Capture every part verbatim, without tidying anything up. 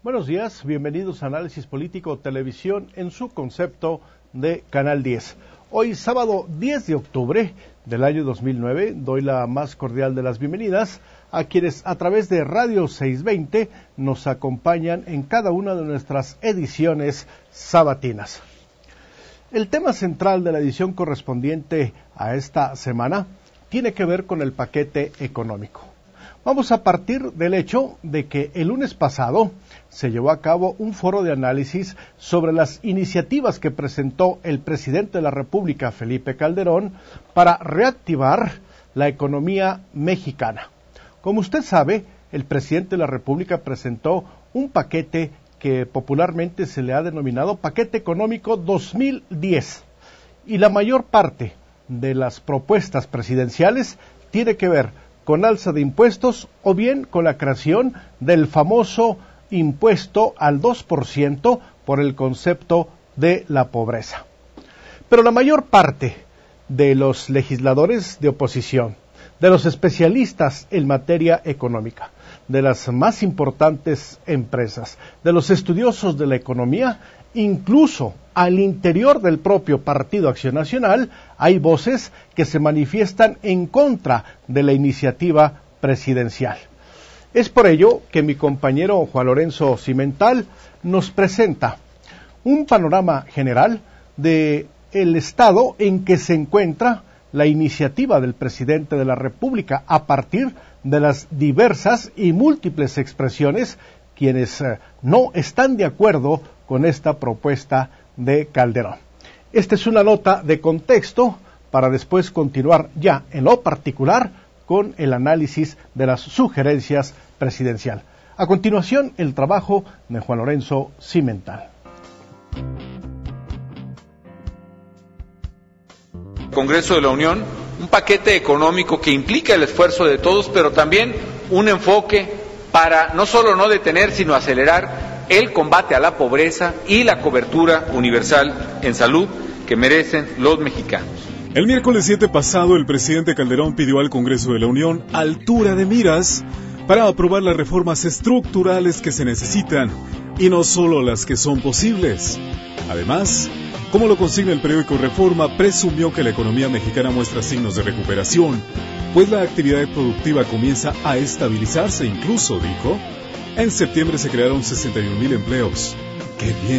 Buenos días, bienvenidos a Análisis Político Televisión en su concepto de Canal diez. Hoy, sábado diez de octubre del año dos mil nueve, doy la más cordial de las bienvenidas a quienes a través de Radio seiscientos veinte nos acompañan en cada una de nuestras ediciones sabatinas. El tema central de la edición correspondiente a esta semana tiene que ver con el paquete económico. Vamos a partir del hecho de que el lunes pasado se llevó a cabo un foro de análisis sobre las iniciativas que presentó el presidente de la República, Felipe Calderón, para reactivar la economía mexicana. Como usted sabe, el presidente de la República presentó un paquete que popularmente se le ha denominado Paquete Económico dos mil diez, y la mayor parte de las propuestas presidenciales tiene que ver con alza de impuestos o bien con la creación del famoso impuesto al dos por ciento por el concepto de la pobreza. Pero la mayor parte de los legisladores de oposición, de los especialistas en materia económica, de las más importantes empresas, de los estudiosos de la economía, incluso al interior del propio Partido Acción Nacional, hay voces que se manifiestan en contra de la iniciativa presidencial. Es por ello que mi compañero Juan Lorenzo Cimental nos presenta un panorama general de el estado en que se encuentra la iniciativa del presidente de la República a partir de las diversas y múltiples expresiones quienes eh, no están de acuerdo con esta propuesta de Calderón. Esta es una nota de contexto para después continuar ya en lo particular con el análisis de las sugerencias presidencial. A continuación, el trabajo de Juan Lorenzo Cimental. Congreso de la Unión, un paquete económico que implica el esfuerzo de todos, pero también un enfoque para no solo no detener, sino acelerar el combate a la pobreza y la cobertura universal en salud que merecen los mexicanos. El miércoles siete pasado, el presidente Calderón pidió al Congreso de la Unión altura de miras para aprobar las reformas estructurales que se necesitan y no solo las que son posibles. Además, como lo consigna el periódico Reforma, presumió que la economía mexicana muestra signos de recuperación, pues la actividad productiva comienza a estabilizarse. Incluso, dijo, en septiembre se crearon sesenta y un mil empleos. ¡Qué bien!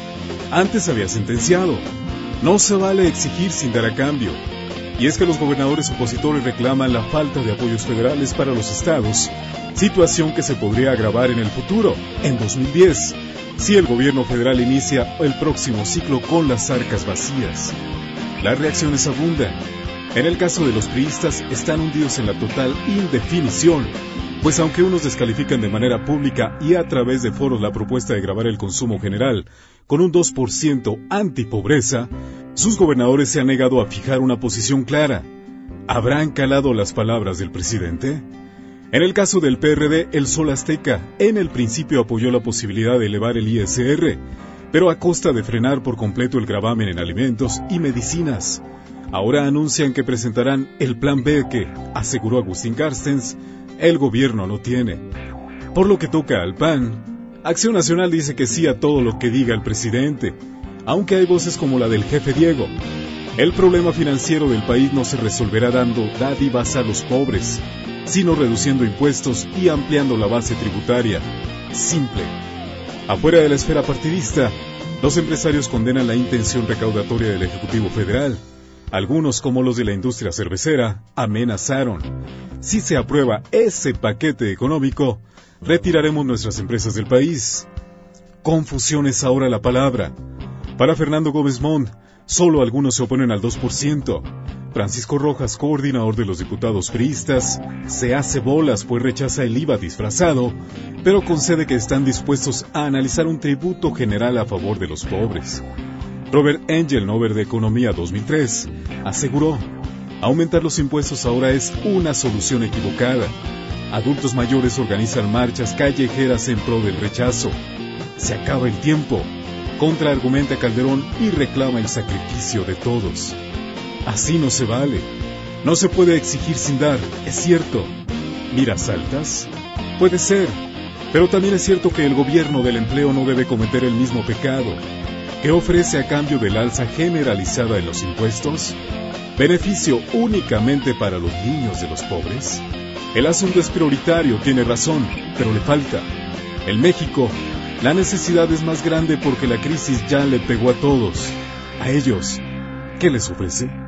Antes había sentenciado, no se vale exigir sin dar a cambio. Y es que los gobernadores opositores reclaman la falta de apoyos federales para los estados, situación que se podría agravar en el futuro, en dos mil diez, si el gobierno federal inicia el próximo ciclo con las arcas vacías. Las reacciones abundan. En el caso de los priistas, están hundidos en la total indefinición, pues aunque unos descalifican de manera pública y a través de foros la propuesta de gravar el consumo general con un dos por ciento antipobreza, sus gobernadores se han negado a fijar una posición clara. ¿Habrán calado las palabras del presidente? En el caso del P R D, el Sol Azteca en el principio apoyó la posibilidad de elevar el I S R, pero a costa de frenar por completo el gravamen en alimentos y medicinas. Ahora anuncian que presentarán el Plan B que, aseguró Agustín Carstens, el gobierno no tiene. Por lo que toca al P A N, Acción Nacional dice que sí a todo lo que diga el presidente, aunque hay voces como la del jefe Diego. El problema financiero del país no se resolverá dando dádivas a los pobres, sino reduciendo impuestos y ampliando la base tributaria. Simple. Afuera de la esfera partidista, los empresarios condenan la intención recaudatoria del Ejecutivo Federal. Algunos, como los de la industria cervecera, amenazaron: si se aprueba ese paquete económico, retiraremos nuestras empresas del país. Confusión es ahora la palabra. Para Fernando Gómez Mont, solo algunos se oponen al dos por ciento. Francisco Rojas, coordinador de los diputados priistas, se hace bolas pues rechaza el I V A disfrazado, pero concede que están dispuestos a analizar un tributo general a favor de los pobres. Robert Engel, Nobel de Economía dos mil tres, aseguró: aumentar los impuestos ahora es una solución equivocada. Adultos mayores organizan marchas callejeras en pro del rechazo. Se acaba el tiempo. Contraargumenta Calderón y reclama el sacrificio de todos. Así no se vale. No se puede exigir sin dar, es cierto. ¿Miras altas? Puede ser. Pero también es cierto que el gobierno del empleo no debe cometer el mismo pecado. ¿Qué ofrece a cambio del alza generalizada en los impuestos? ¿Beneficio únicamente para los niños de los pobres? El asunto es prioritario, tiene razón, pero le falta. En México, la necesidad es más grande porque la crisis ya le pegó a todos. A ellos, ¿qué les ofrece?